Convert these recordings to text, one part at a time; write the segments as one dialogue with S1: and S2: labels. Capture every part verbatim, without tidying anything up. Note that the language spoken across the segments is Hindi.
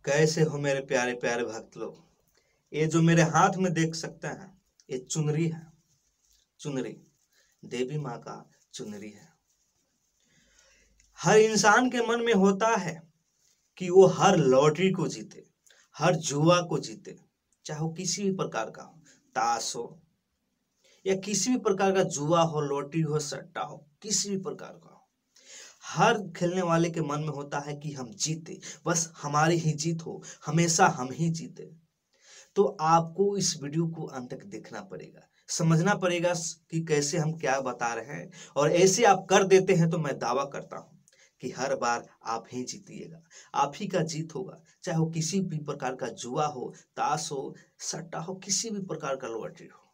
S1: कैसे हो मेरे प्यारे प्यारे भक्त लोग। ये जो मेरे हाथ में देख सकते हैं, ये चुनरी है। चुनरी देवी माँ का चुनरी है। हर इंसान के मन में होता है कि वो हर लॉटरी को जीते, हर जुआ को जीते, चाहे वो किसी भी प्रकार का हो, ताश हो या किसी भी प्रकार का जुआ हो, लॉटरी हो, सट्टा हो, किसी भी प्रकार का हो। हर खेलने वाले के मन में होता है कि हम जीते, बस हमारी ही जीत हो, हमेशा हम ही जीते। तो आपको इस वीडियो को अंत तक देखना पड़ेगा, समझना पड़ेगा कि कैसे हम क्या बता रहे हैं। और ऐसे आप कर देते हैं तो मैं दावा करता हूं कि हर बार आप ही जीतिएगा, आप ही का जीत होगा। चाहे वो किसी भी प्रकार का जुआ हो, ताश हो, सट्टा हो, किसी भी प्रकार का लॉटरी हो,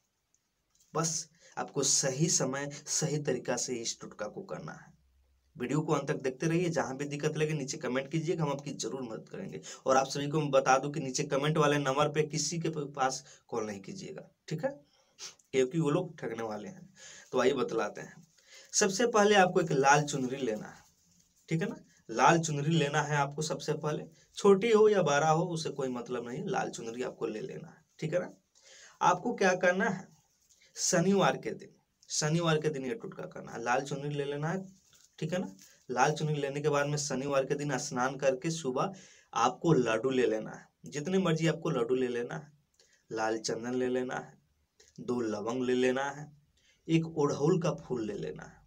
S1: बस आपको सही समय सही तरीका से इस टुटका को करना है। वीडियो को अंत तक देखते रहिए। जहां भी दिक्कत लगे नीचे कमेंट कीजिएगा, हम आपकी जरूर मदद करेंगे। और आप सभी को मैं बता दूं कि नीचे कमेंट वाले नंबर पे किसी के पास कॉल नहीं कीजिएगा, ठीक है, क्योंकि वो लोग ठगने वाले हैं। तो आइए बतलाते हैं। सबसे पहले आपको एक लाल चुनरी लेना है, ठीक है ना। लाल चुनरी लेना है आपको। सबसे पहले छोटी हो या बड़ा हो उससे कोई मतलब नहीं, लाल चुनरी आपको ले लेना है, ठीक है ना। आपको क्या करना है, शनिवार के दिन शनिवार के दिन ये टुटका करना है। लाल चुनरी ले लेना है, ठीक है ना। लाल चुनरी लेने के बाद में शनिवार के दिन स्नान करके सुबह आपको लड्डू ले लेना है, जितने मर्जी आपको लड्डू ले लेना है। लाल चंदन ले लेना है, दो लवंग ले लेना है, एक ओढ़ौल का फूल ले लेना है।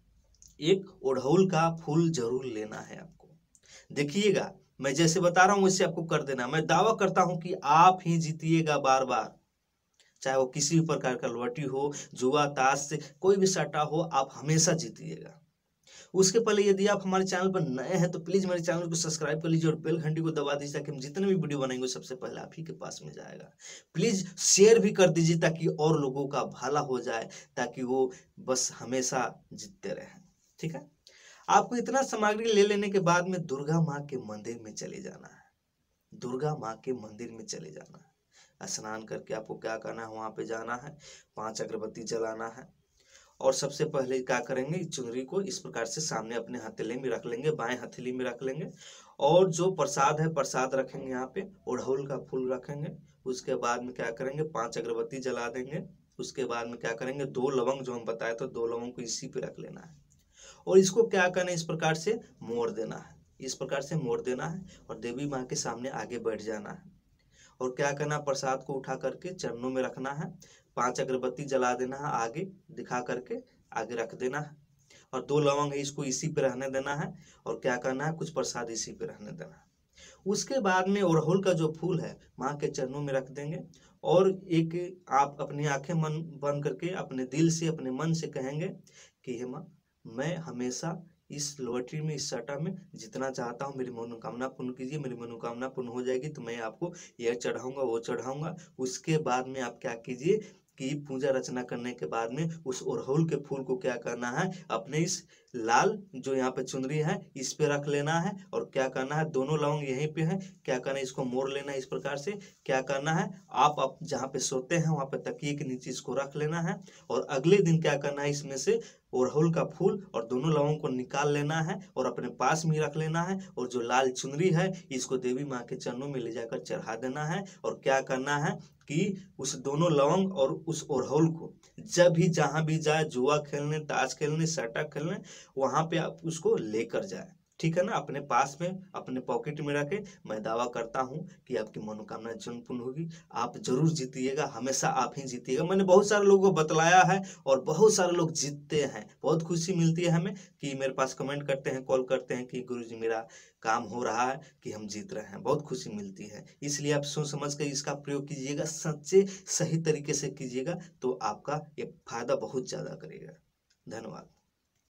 S1: एक ओढ़ौल का फूल जरूर लेना है आपको। देखिएगा, मैं जैसे बता रहा हूं वैसे आपको कर देना। मैं दावा करता हूं कि आप ही जीतिएगा बार बार, चाहे वो किसी भी प्रकार का लॉटरी हो, जुआ, ताश से कोई भी सट्टा हो, आप हमेशा जीतिएगा। उसके पहले यदि आप हमारे चैनल पर नए हैं तो प्लीज मेरे चैनल को सब्सक्राइब कर लीजिए और बेल घंटी को दबा दीजिए, ताकि हम जितने भी वीडियो बनाएंगे सबसे पहले आप ही के पास में जाएगा। प्लीज शेयर भी कर दीजिए ताकि और लोगों का भला हो जाए, ताकि वो बस हमेशा जीतते रहें, ठीक है। आपको इतना सामग्री ले लेने के बाद में दुर्गा माँ के मंदिर में चले जाना है। दुर्गा माँ के मंदिर में चले जाना है। स्नान करके आपको क्या करना है, वहां पे जाना है, पांच अगरबत्ती जलाना है। और सबसे पहले क्या करेंगे, चुनरी को इस प्रकार से सामने अपने हथेली में रख लेंगे, बाएं हथेली में रख लेंगे। और जो प्रसाद है प्रसाद रखेंगे, यहाँ पे ओढ़ौल का फूल रखेंगे। उसके बाद में क्या करेंगे, पांच अगरबत्ती जला देंगे। उसके बाद में क्या करेंगे, दो लवंग जो हम बताए तो दो लवंग को इसी पे रख लेना है। और इसको क्या करना है, इस प्रकार से मोड़ देना है, इस प्रकार से मोड़ देना है। और देवी माँ के सामने आगे बैठ जाना है। और क्या करना, प्रसाद को उठा करके चरणों में रखना है। पांच अगरबत्ती जला देना है, आगे दिखा करके आगे रख देना है। और दो लवंग है, इसको इसी पे रहने देना है। और क्या करना है, कुछ प्रसाद इसी पे रहने देना है। उसके बाद में अड़हुल का जो फूल है माँ के चरणों में रख देंगे। और एक आप अपनी आंखें मन बंद करके अपने दिल से अपने मन से कहेंगे कि हे माँ, मैं हमेशा इस लॉटरी में, इस सट्टा में जितना चाहता हूँ, मेरी मनोकामना पूर्ण कीजिए। मेरी मनोकामना पूर्ण हो जाएगी तो मैं आपको यह चढ़ाऊंगा, वो चढ़ाऊंगा। उसके बाद में आप क्या कीजिए कि पूजा रचना करने के बाद में उस अड़हुल के फूल को क्या करना है, अपने इस लाल जो यहाँ पे चुनरी है इस पे रख लेना है। और क्या करना है, दोनों लवंग यहीं पे है, क्या करना है, इसको मोड़ लेना है इस प्रकार से। क्या करना है, आप, आप जहाँ पे सोते हैं वहां पे तकिए के नीचे इसको रख लेना है। और अगले दिन क्या करना है, इसमें से अड़हुल का फूल और दोनों लवंग को निकाल लेना है और अपने पास में रख लेना है। और जो लाल चुनरी है इसको देवी माँ के चरणों में ले जाकर चढ़ा देना है। और क्या करना है कि उस दोनों लवंग और उस अड़हुल को जब भी जहां भी जाए, जुआ खेलने, ताश खेलने, सट्टा खेलने, वहां पे आप उसको लेकर जाए, ठीक है ना, अपने पास में अपने पॉकेट में रखे। मैं दावा करता हूं कि आपकी मनोकामना जन्म पूर्ण होगी, आप जरूर जीतिएगा, हमेशा आप ही जीतिएगा। मैंने बहुत सारे लोगों को बतलाया है और बहुत सारे लोग जीतते हैं। बहुत खुशी मिलती है हमें कि मेरे पास कमेंट करते हैं, कॉल करते हैं कि गुरुजी मेरा काम हो रहा है, कि हम जीत रहे हैं। बहुत खुशी मिलती है। इसलिए आप सोच समझ कर इसका प्रयोग कीजिएगा, सच्चे सही तरीके से कीजिएगा, तो आपका ये फायदा बहुत ज्यादा करेगा। धन्यवाद।